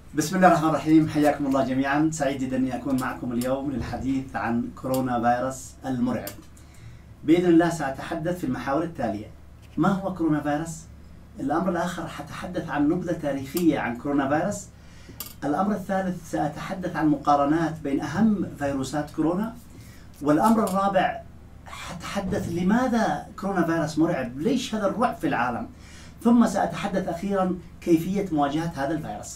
بسم الله الرحمن الرحيم، حياكم الله جميعا. سعيد جدا اني اكون معكم اليوم للحديث عن كورونا فيروس المرعب. باذن الله ساتحدث في المحاور التاليه: ما هو كورونا فيروس؟ الامر الاخر حتحدث عن نبذه تاريخيه عن كورونا فيروس. الامر الثالث ساتحدث عن مقارنات بين اهم فيروسات كورونا. والامر الرابع حتحدث لماذا كورونا فيروس مرعب؟ ليش هذا الرعب في العالم؟ ثم ساتحدث اخيرا كيفيه مواجهه هذا الفيروس.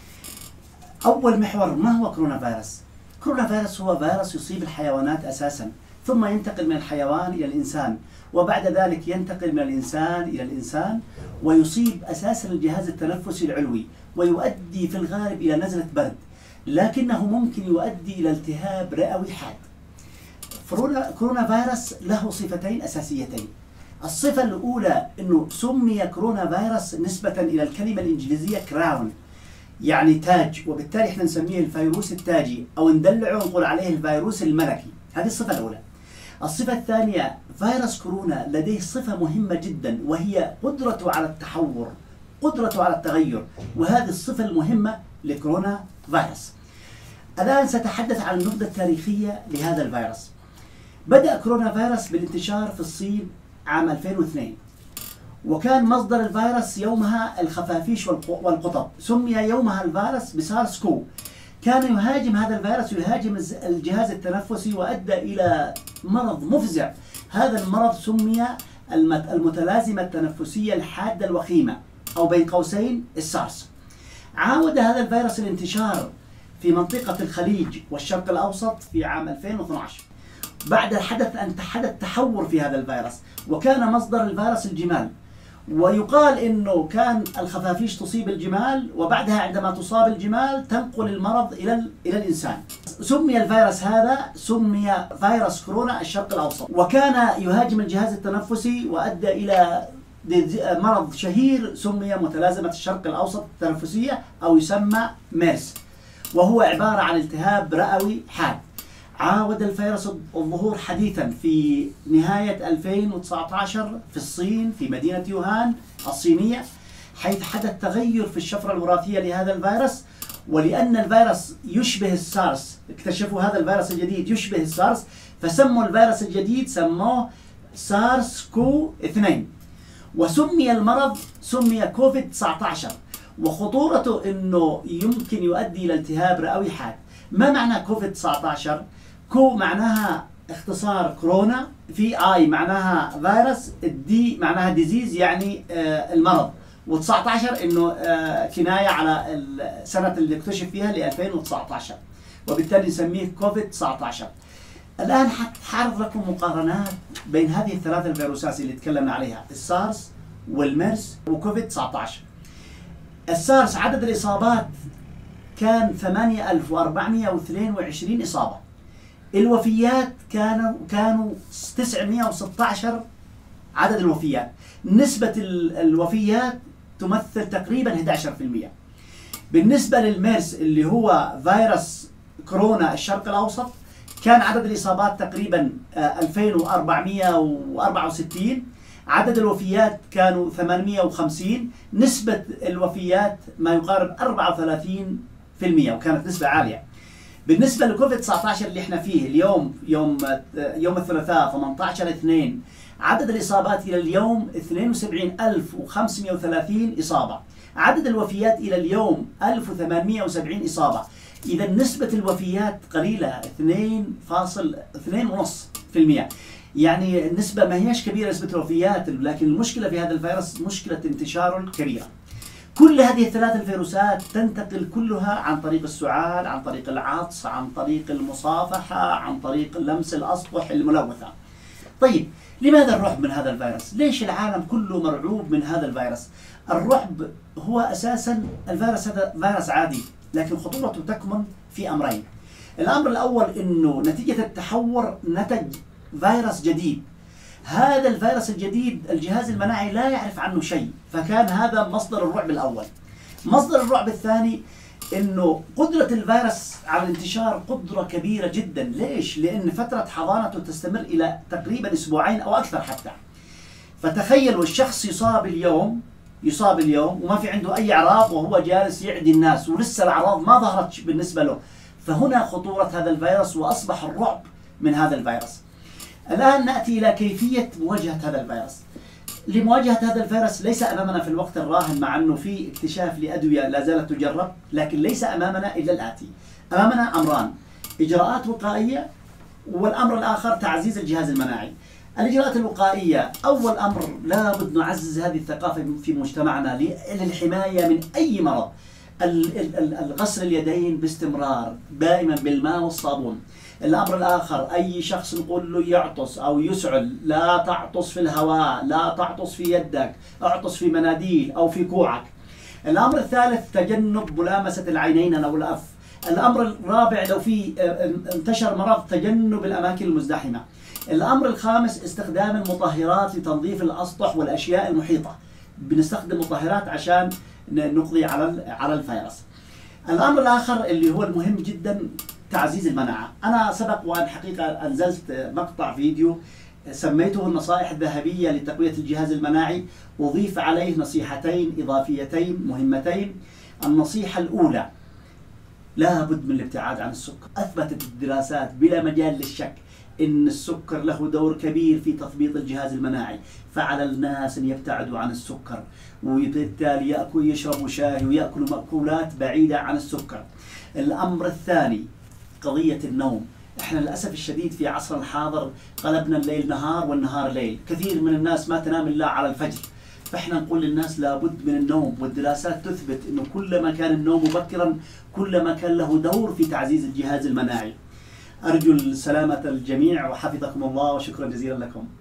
أول محور: ما هو كورونا فيروس؟ كورونا فيروس هو فيروس يصيب الحيوانات أساسا، ثم ينتقل من الحيوان إلى الإنسان، وبعد ذلك ينتقل من الإنسان إلى الإنسان ويصيب أساسا الجهاز التنفسي العلوي، ويؤدي في الغالب إلى نزلة برد، لكنه ممكن يؤدي إلى التهاب رئوي حاد. كورونا فيروس له صفتين أساسيتين. الصفة الأولى أنه سمي كورونا فيروس نسبة إلى الكلمة الإنجليزية كراون، يعني تاج، وبالتالي احنا نسميه الفيروس التاجي، او ندلعه ونقول عليه الفيروس الملكي. هذه الصفة الأولى. الصفة الثانية: فيروس كورونا لديه صفة مهمة جدا، وهي قدرته على التحور، قدرته على التغير، وهذه الصفة المهمة لكورونا فيروس. الآن سأتحدث عن النبذة التاريخية لهذا الفيروس. بدأ كورونا فيروس بالانتشار في الصين عام 2002، وكان مصدر الفيروس يومها الخفافيش والقطط. سمي يومها الفيروس بسارس كو. كان يهاجم هذا الفيروس، يهاجم الجهاز التنفسي، وأدى إلى مرض مفزع. هذا المرض سمي المتلازمة التنفسية الحادة الوخيمة، أو بين قوسين السارس. عاود هذا الفيروس الانتشار في منطقة الخليج والشرق الأوسط في عام 2012. بعد حدث تحور في هذا الفيروس، وكان مصدر الفيروس الجمال. ويقال انه كان الخفافيش تصيب الجمال، وبعدها عندما تصاب الجمال تنقل المرض الى الانسان. سمي الفيروس هذا فيروس كورونا الشرق الاوسط، وكان يهاجم الجهاز التنفسي، وادى الى مرض شهير سمي متلازمة الشرق الاوسط التنفسية، او يسمى ميرس، وهو عبارة عن التهاب رئوي حاد. عاود الفيروس الظهور حديثا في نهاية 2019 في الصين، في مدينة يوهان الصينية، حيث حدث تغير في الشفرة الوراثية لهذا الفيروس. ولأن الفيروس يشبه السارس، اكتشفوا هذا الفيروس الجديد يشبه السارس، فسموا الفيروس الجديد سموه سارس كو 2. وسمي المرض كوفيد 19، وخطورته انه يمكن يؤدي الى التهاب رئوي حاد. ما معنى كوفيد 19؟ كو معناها اختصار كورونا، في اي معناها فيروس، الدي معناها ديزيز يعني المرض، و19 انه كنايه على السنه اللي اكتشف فيها ل 2019، وبالتالي نسميه كوفيد 19. الان حعرض لكم مقارنات بين هذه الثلاث الفيروسات اللي تكلمنا عليها: السارس والميرس وكوفيد 19. السارس عدد الاصابات كان 8422 إصابة. الوفيات كانوا 916 عدد الوفيات. نسبة الوفيات تمثل تقريبا 11%. بالنسبة للميرس اللي هو فيروس كورونا الشرق الأوسط، كان عدد الإصابات تقريبا 2464. عدد الوفيات كانوا 850. نسبة الوفيات ما يقارب 34%، وكانت نسبة عالية. بالنسبة لكوفيد 19 اللي احنا فيه اليوم، يوم الثلاثاء 18/2، عدد الإصابات إلى اليوم 72530 إصابة. عدد الوفيات إلى اليوم 1870 إصابة. إذا نسبة الوفيات قليلة، 2.5%. يعني نسبة ما هيش كبيرة نسبة الوفيات، لكن المشكلة في هذا الفيروس مشكلة انتشاره كبيرة. كل هذه الثلاث الفيروسات تنتقل كلها عن طريق السعال، عن طريق العطس، عن طريق المصافحة، عن طريق لمس الأسطح الملوثة. طيب، لماذا الرعب من هذا الفيروس؟ ليش العالم كله مرعوب من هذا الفيروس؟ الرعب هو أساسا الفيروس هذا فيروس عادي، لكن خطورته تكمن في أمرين. الأمر الأول أنه نتيجة التحور نتج فيروس جديد. هذا الفيروس الجديد الجهاز المناعي لا يعرف عنه شيء، فكان هذا مصدر الرعب الأول. مصدر الرعب الثاني انه قدرة الفيروس على الانتشار قدرة كبيرة جدا. ليش؟ لأن فترة حضانته تستمر إلى تقريبا أسبوعين أو أكثر حتى. فتخيلوا الشخص يصاب اليوم يصاب اليوم وما في عنده أي أعراض وهو جالس يعدي الناس ولسه الأعراض ما ظهرت بالنسبة له. فهنا خطورة هذا الفيروس وأصبح الرعب من هذا الفيروس. الآن نأتي إلى كيفية مواجهة هذا الفيروس. لمواجهة هذا الفيروس ليس أمامنا في الوقت الراهن، مع أنه في اكتشاف لأدوية لا زالت تجرب، لكن ليس أمامنا إلا الآتي. أمامنا أمران: إجراءات وقائية، والأمر الآخر تعزيز الجهاز المناعي. الإجراءات الوقائية، أول أمر لابد نعزز هذه الثقافة في مجتمعنا للحماية من أي مرض. غسل اليدين باستمرار دائما بالماء والصابون. الأمر الآخر، أي شخص نقول له يعطس أو يسعل، لا تعطس في الهواء، لا تعطس في يدك، اعطس في مناديل أو في كوعك. الأمر الثالث، تجنب ملامسة العينين أو الأنف. الأمر الرابع، لو في انتشر مرض، تجنب الأماكن المزدحمة. الأمر الخامس، استخدام المطهرات لتنظيف الأسطح والأشياء المحيطة. بنستخدم مطهرات عشان نقضي على الفيروس. الأمر الآخر اللي هو المهم جدا، تعزيز المناعة. أنا سبق وأن حقيقة أنزلت مقطع فيديو سميته النصائح الذهبية لتقوية الجهاز المناعي، أضيف عليه نصيحتين إضافيتين مهمتين. النصيحة الأولى، لا بد من الابتعاد عن السكر. أثبتت الدراسات بلا مجال للشك إن السكر له دور كبير في تثبيط الجهاز المناعي، فعلى الناس أن يبتعدوا عن السكر، وبالتالي يشربوا شاي ويأكلوا مأكولات بعيدة عن السكر. الأمر الثاني، قضية النوم. احنا للأسف الشديد في عصرنا الحاضر قلبنا الليل نهار والنهار ليل، كثير من الناس ما تنام إلا على الفجر. فاحنا نقول للناس لابد من النوم، والدراسات تثبت انه كلما كان النوم مبكرا كلما كان له دور في تعزيز الجهاز المناعي. أرجو سلامة الجميع وحفظكم الله، وشكرا جزيلا لكم.